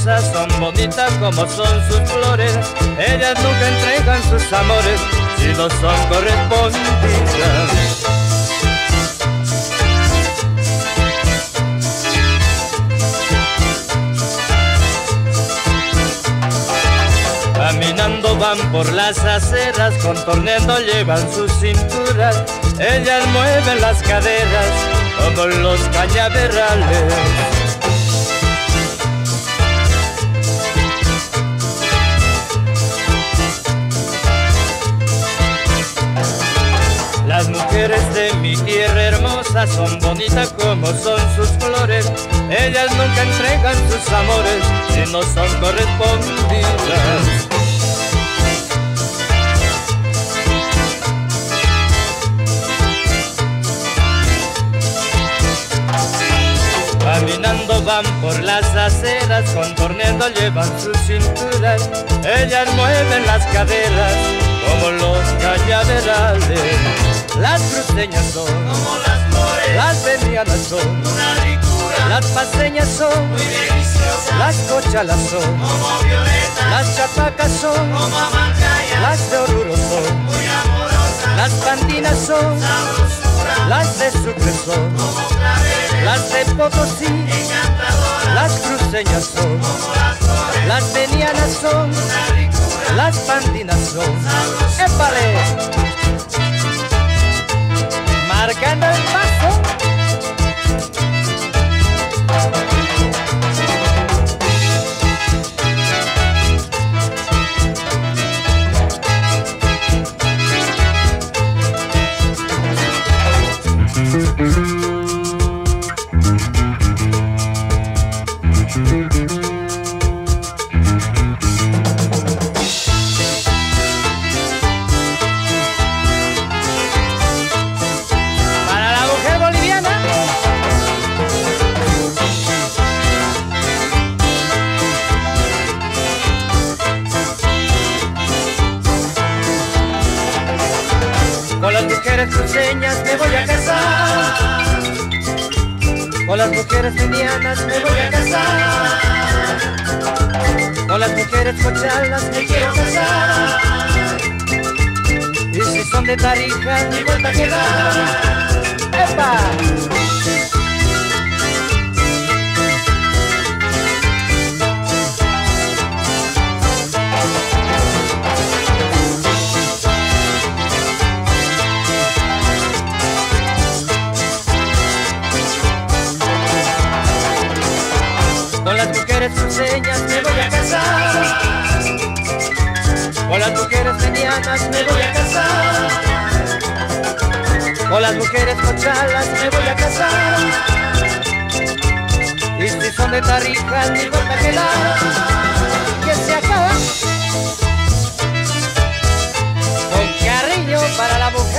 hermosas, son bonitas como son sus flores. Ellas nunca entregan sus amores si no son correspondidas. Caminando van por las aceras, contorneando llevan sus cinturas. Ellas mueven las caderas como los cañaverales. Las mujeres de mi tierra hermosa son bonitas como son sus flores. Ellas nunca entregan sus amores si no son correspondidas. Caminando van por las aceras, contorneando llevan sus cinturas. Ellas mueven las caderas como los cañaverales. Las cruceñas son como las flores, las venianas son una ricura, las paseñas son muy deliciosas, las cochalas son como violetas, las chapacas son como amancayas, las de Oruro son muy amorosas, las pandinas son sabrosura, las de Sucre son como claveles, las de Potosí, encantadoras, las cruceñas son como las flores, las venianas son una ricura, las pandinas son. sabrosura. ¡Épale! Marcando el paso. Con las mujeres cruceñas me voy a casar, con las mujeres venianas me voy a casar, con las mujeres cochalas me quiero casar. Y si son de Tarija ni vuelta a quedar. ¡Epa! Con las mujeres cruceñas me voy a casar, con las mujeres venianas me voy a casar, con las mujeres cochalas me voy a casar. Y si son de Tarija ni vuelta que dar, que se acaba con cariño para la mujer.